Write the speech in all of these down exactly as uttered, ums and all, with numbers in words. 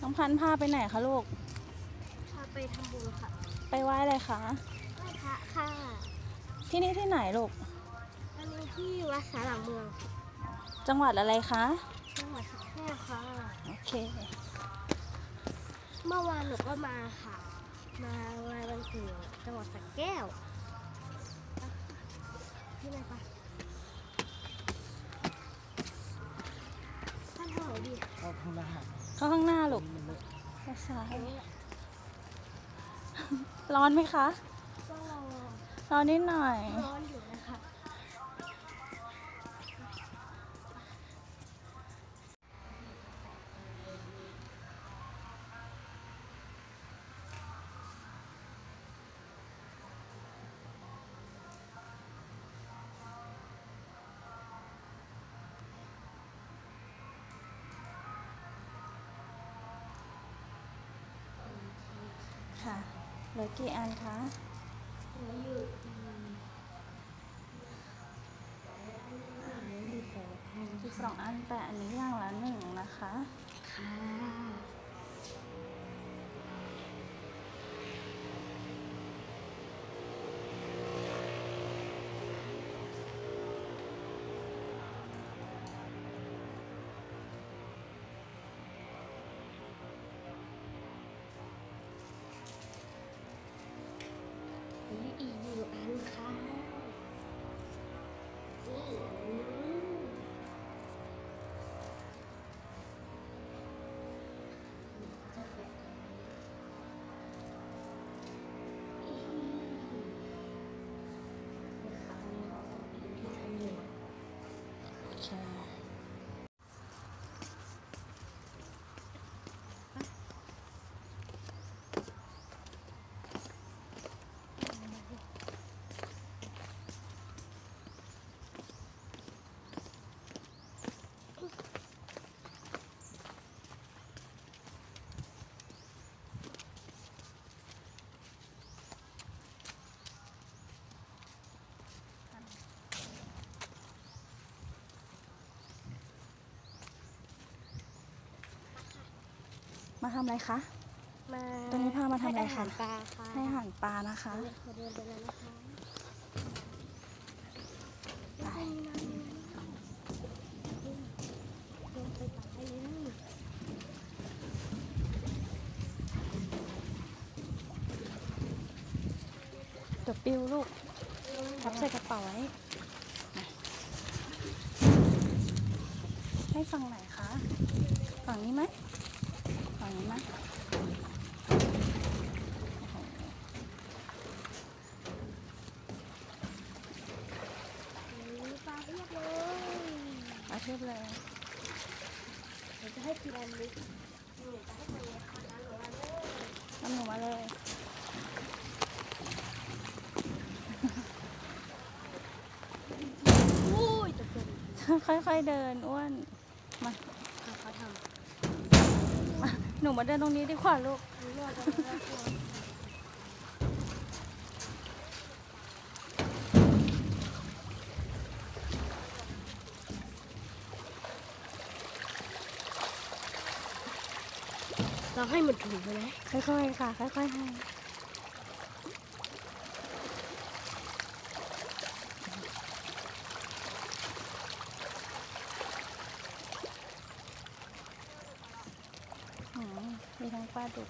น้องพันธุ์พาไปไหนคะลูกพาไปทำบุญค่ะไปไหว้อะไรคะไหว้พระค่ะที่นี่ที่ไหนลูกอันนี้ที่วัดสาหลังเมืองจังหวัดอะไรคะจังหวัดสระแก้วค่ะโอเคเมื่อวานหนูก็มาค่ะมางานวันเกิดจังหวัดสระแก้วที่ไหนคะท่านเท่าไหร่ดีเข้าข้างหน้าเข้าข้างหน้าลูกภาษาร้อนไหมคะก็ร้อนนิดหน่อยร้อนอยู่นะคะค่ะเหลือกี่อันคะเหลืออยู่สิบสองอันแต่อันนี้อย่างละหนึ่งนะคะค่ะอีกหนึ่งอันค่ะมาทำอะไรคะมาตอนนี้พามาทำอะไรคะให้อาหารปลาค่ะให้อาหารปลานะคะขอเดินไปเลยนะคะไปเดินไปต่อไปเลยเดี๋ยวปิวลูกพับใส่กระเป๋าไว้ให้ฝั่งไหนคะฝั่งนี้ไหมฝั่งนี้ไหมปลาเพียบเลยปลาเทียบเลยเดี๋ยวจะให้ทีละนิดหนูจะให้คนนี้ค่ะน้ำหนูมาเลยน้ำหนูมาเลยอุ้ยตะเกียบค่อยๆเดินอ้วนมาเขาทำหนูมาเดินตรงนี้ดีกว่าลูกหนูรอจะมาแล้วตัวเราให้มันถูกไปไหมค่อยๆค่ะค่อยๆให้มีทั้งปลาดุก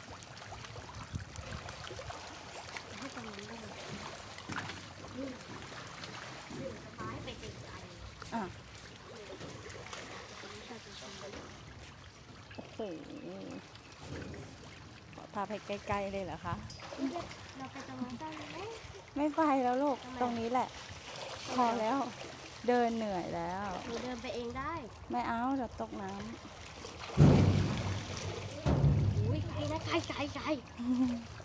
ให้ตรงนี้ได้เลยนี่นี่จะพาให้ไปไกลๆอ่ะโอ้โหพาไปไกลๆเลยเหรอคะเราไปตรงนั้นได้ไหมไม่ไปแล้วลูกตรงนี้แหละพอแล้วเดินเหนื่อยแล้วหนูเดินไปเองได้ไม่เอาเดี๋ยวตกน้ำอุ้ยไกลนะไกลไกลไกล